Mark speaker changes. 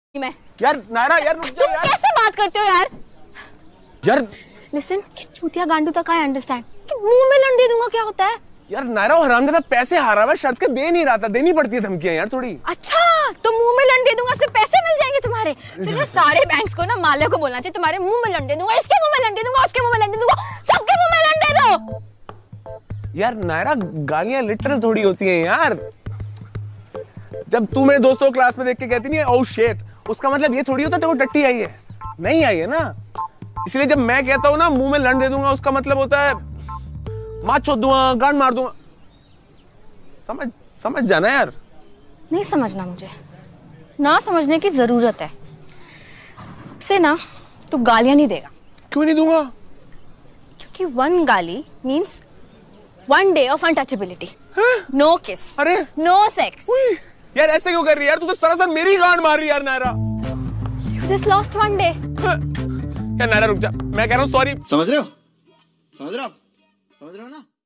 Speaker 1: मैं
Speaker 2: यार नायरा यार रुक जा यार।
Speaker 1: कैसे बात करते हो यार?
Speaker 2: यार
Speaker 1: लिसन, कि चूतिया गांडू तक आई अंडरस्टैंड कि मुंह में लंड दे दूंगा क्या होता है।
Speaker 2: यार नायरा वो हरामजादा पैसे हारा हुआ, शर्त के दे नहीं रहा था, देनी पड़ती है धमकियां यार थोड़ी।
Speaker 1: अच्छा तो मुंह में लंड दे दूंगा, सिर्फ पैसे मिल जाएंगे तुम्हारे। फिर मैं सारे बैंक्स को ना माल्या को बोलना चाहिए तुम्हारे मुंह में लंड दे दूंगा, इसके मुंह में लंड दे दूंगा, उसके मुंह में लंड दे दूंगा, सबके मुंह में लंड दे दो।
Speaker 2: यार नायरा गालियां लिटरल थोड़ी होती हैं यार। जब तू मेरे दोस्तों को क्लास में देख के कहती नहीं ओह शिट, उसका मतलब ये थोड़ी होता है तेरे को टट्टी आई है, नहीं आई है ना। इसलिए जब मैं कहता हूँ ना मुंह में लंड दे दूंगा, उसका मतलब होता है मां चोद दूंगा, गांड मार दूंगा। समझ जाना यार।
Speaker 1: नहीं समझना, मुझे ना समझने की जरूरत है। अब से ना तू गालियां नहीं देगा।
Speaker 2: क्यों नहीं दूंगा?
Speaker 1: क्योंकि वन गाली means one day of untouchability. No kiss,
Speaker 2: अरे
Speaker 1: नो सेक्स।
Speaker 2: यार ऐसे क्यों कर रही है यार, तू तो सरासर मेरी गांड मार रही है यार Naira.
Speaker 1: You just lost one day.
Speaker 2: यार नायरा रुक जा, मैं कह रहा हूँ सॉरी।
Speaker 3: समझ रहे हो? समझ रहे हो आप? समझ रहे हो ना?